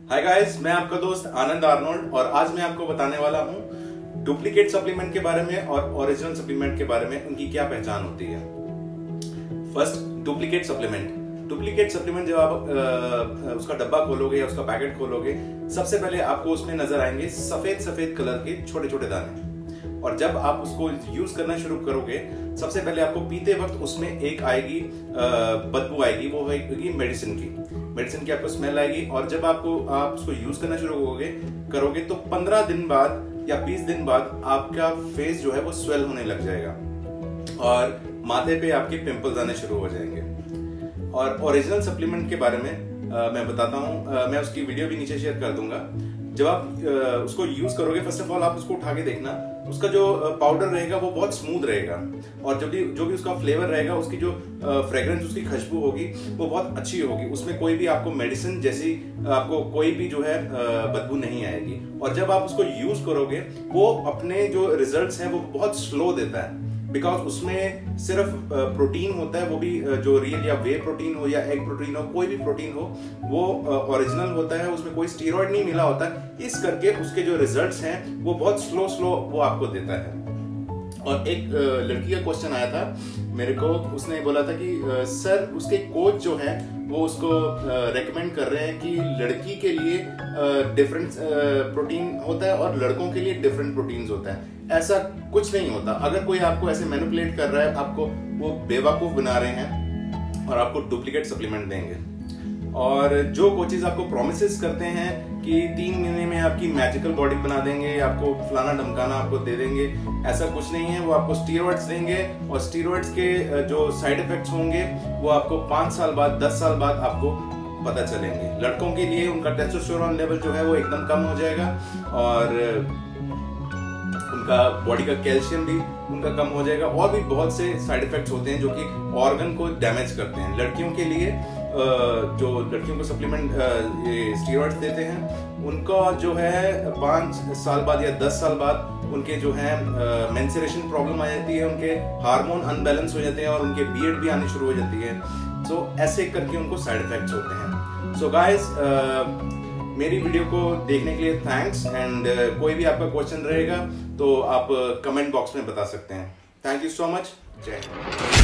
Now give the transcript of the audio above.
Hi guys, मैं आपका दोस्त आनंद आर्नोल्ड और आज मैं आपको बताने वाला हूँ डुप्लीकेट सप्लीमेंट के बारे में और ओरिजिनल सप्लीमेंट के बारे में, उनकी क्या पहचान होती है। First, duplicate supplement. Duplicate supplement जब आप उसका डब्बा खोलोगे या उसका पैकेट खोलोगे, सबसे पहले आपको उसमें नजर आएंगे सफेद सफेद कलर के छोटे छोटे दाने। और जब आप उसको यूज करना शुरू करोगे, सबसे पहले आपको पीते वक्त उसमें एक आएगी बदबू आएगी, वो आएगी मेडिसिन की आपको स्मेल आएगी। और जब आप उसको यूज करना शुरू करोगे तो 15 दिन बाद या 20 दिन बाद आपका फेस जो है वो स्वेल होने लग जाएगा और माथे पे आपके पिंपल्स आने शुरू हो जाएंगे। और ओरिजिनल सप्लीमेंट के बारे में मैं बताता हूँ, मैं उसकी वीडियो भी नीचे शेयर कर दूंगा। जब आप उसको यूज करोगे, फर्स्ट ऑफ ऑल आप उसको उठा के देखना, उसका जो पाउडर रहेगा वो बहुत स्मूथ रहेगा और जो भी उसका फ्लेवर रहेगा, उसकी जो फ्रेग्रेंस, उसकी खुशबू होगी वो बहुत अच्छी होगी। उसमें कोई भी आपको मेडिसिन जैसी आपको कोई भी जो है बदबू नहीं आएगी। और जब आप उसको यूज करोगे, वो अपने जो रिजल्ट्स हैं वो बहुत स्लो देता है, बिकॉज उसमें सिर्फ प्रोटीन होता है, वो भी जो रियल या वे प्रोटीन हो या एग प्रोटीन हो, कोई भी प्रोटीन हो, वो ओरिजिनल होता है, उसमें कोई स्टीरॉयड नहीं मिला होता है। इस करके उसके जो रिजल्ट्स हैं वो बहुत स्लो वो आपको देता है। और एक लड़की का क्वेश्चन आया था मेरे को, उसने बोला था कि सर, उसके कोच जो है वो उसको रेकमेंड कर रहे हैं कि लड़की के लिए डिफरेंट प्रोटीन होता है और लड़कों के लिए डिफरेंट प्रोटीन्स होता है। ऐसा कुछ नहीं होता। अगर कोई आपको ऐसे मैनिपुलेट कर रहा है, आपको वो बेवकूफ बना रहे हैं और आपको डुप्लीकेट सप्लीमेंट देंगे। और जो कोचेज आपको प्रोमिसेस करते हैं कि 3 महीने में आपकी मैजिकल बॉडी बना देंगे, आपको फलाना धमकाना आपको दे देंगे, ऐसा कुछ नहीं है। वो आपको स्टीरॉइड्स देंगे और स्टीरॉइड्स के जो साइड इफेक्ट्स होंगे वो आपको 5 साल बाद, 10 साल बाद आपको पता चलेंगे। लड़कों के लिए उनका टेस्टोस्टेरोन लेवल जो है वो एकदम कम हो जाएगा और उनका बॉडी का कैल्शियम भी उनका कम हो जाएगा। और भी बहुत से साइड इफेक्ट्स होते हैं जो कि ऑर्गन को डैमेज करते हैं। लड़कियों के लिए जो लड़कियों को सप्लीमेंट ये स्टीरॉइड्स देते हैं, उनका जो है 5 साल बाद या 10 साल बाद उनके जो है मेंस्ट्रुएशन प्रॉब्लम आ जाती है, उनके हार्मोन अनबैलेंस हो जाते हैं और उनके बियर्ड भी आनी शुरू हो जाती है। सो ऐसे करके उनको साइड इफेक्ट्स होते हैं। सो गाइस, मेरी वीडियो को देखने के लिए थैंक्स। एंड कोई भी आपका क्वेश्चन रहेगा तो आप कमेंट बॉक्स में बता सकते हैं। Thank you so much. जय हिंद।